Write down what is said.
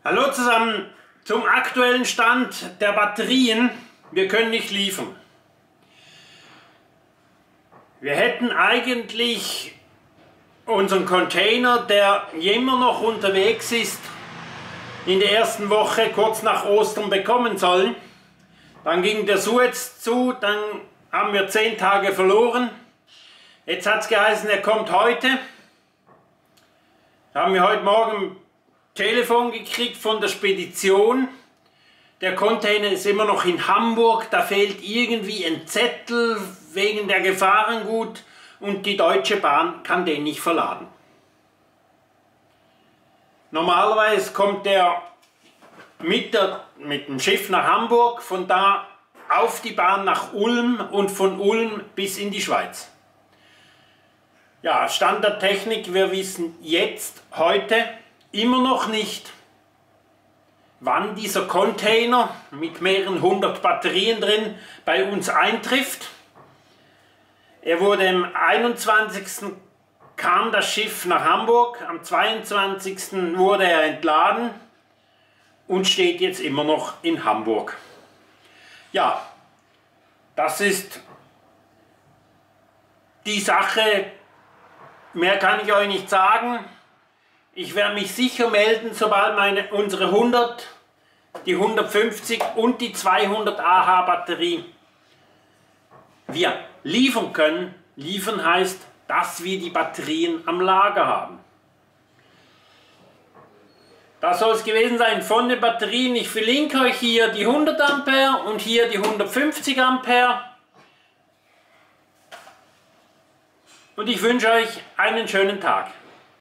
Hallo zusammen, zum aktuellen Stand der Batterien. Wir können nicht liefern. Wir hätten eigentlich unseren Container, der immer noch unterwegs ist, in der ersten Woche kurz nach Ostern bekommen sollen. Dann ging der Suez zu, dann haben wir 10 Tage verloren. Jetzt hat es geheißen, er kommt heute. Da haben wir heute Morgen Telefon gekriegt von der Spedition. Der Container ist immer noch in Hamburg, da fehlt irgendwie ein Zettel wegen der Gefahrengut und die Deutsche Bahn kann den nicht verladen. Normalerweise kommt der mit dem Schiff nach Hamburg, von da auf die Bahn nach Ulm und von Ulm bis in die Schweiz. Ja, Stand der Technik, wir wissen jetzt, heute, immer noch nicht, wann dieser Container mit mehreren hundert Batterien drin bei uns eintrifft. Er wurde am 21. kam das Schiff nach Hamburg, am 22. wurde er entladen und steht jetzt immer noch in Hamburg. Ja, das ist die Sache, mehr kann ich euch nicht sagen. Ich werde mich sicher melden, sobald unsere 100, die 150 und die 200 AH Batterie wir liefern können. Liefern heißt, dass wir die Batterien am Lager haben. Das soll es gewesen sein von den Batterien. Ich verlinke euch hier die 100 Ampere und hier die 150 Ampere. Und ich wünsche euch einen schönen Tag.